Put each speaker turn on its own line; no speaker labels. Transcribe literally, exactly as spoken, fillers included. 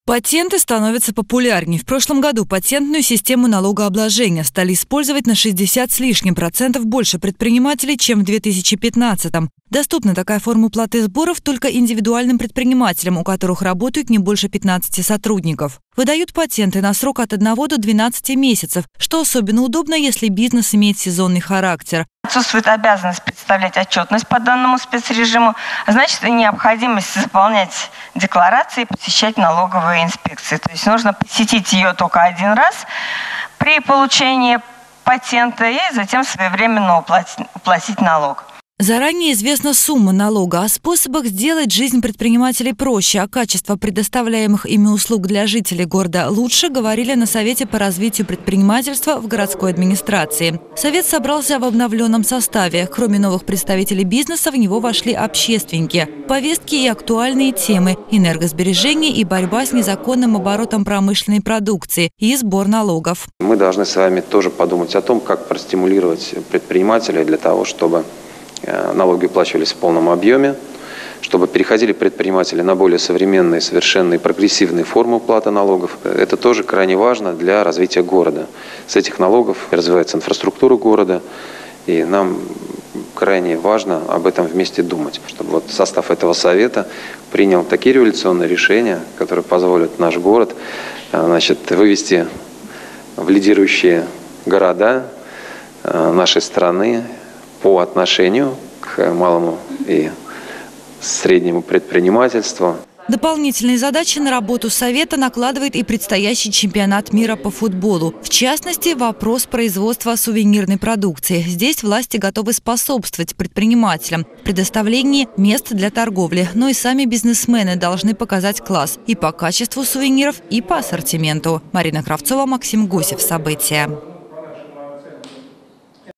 Патенты становятся популярнее. В прошлом году патентную систему налогообложения стали использовать на шестьдесят с лишним процентов больше предпринимателей, чем в две тысячи пятнадцатом. Доступна такая форма уплаты сборов только индивидуальным предпринимателям, у которых работают не больше пятнадцати сотрудников. Выдают патенты на срок от одного до двенадцати месяцев, что особенно удобно, если бизнес имеет сезонный характер.
Отсутствует обязанность представлять отчетность по данному спецрежиму, а значит и необходимость заполнять декларации и посещать налоговые инспекции. То есть нужно посетить ее только один раз при получении патента и затем своевременно уплатить, уплатить налог.
Заранее известна сумма налога. О способах сделать жизнь предпринимателей проще, а качество предоставляемых ими услуг для жителей города лучше, говорили на Совете по развитию предпринимательства в городской администрации. Совет собрался в обновленном составе. Кроме новых представителей бизнеса, в него вошли общественники. В повестке и актуальные темы – энергосбережение и борьба с незаконным оборотом промышленной продукции и сбор налогов.
Мы должны с вами тоже подумать о том, как простимулировать предпринимателей для того, чтобы налоги уплачивались в полном объеме, чтобы переходили предприниматели на более современные, совершенные, прогрессивные формы уплаты налогов. Это тоже крайне важно для развития города. С этих налогов развивается инфраструктура города, и нам крайне важно об этом вместе думать, чтобы вот состав этого совета принял такие революционные решения, которые позволят наш город, значит, вывести в лидирующие города нашей страны по отношению к малому и среднему предпринимательству.
Дополнительные задачи на работу Совета накладывает и предстоящий чемпионат мира по футболу. В частности, вопрос производства сувенирной продукции. Здесь власти готовы способствовать предпринимателям в предоставлении мест для торговли. Но и сами бизнесмены должны показать класс и по качеству сувениров, и по ассортименту. Марина Кравцова, Максим Гусев. События.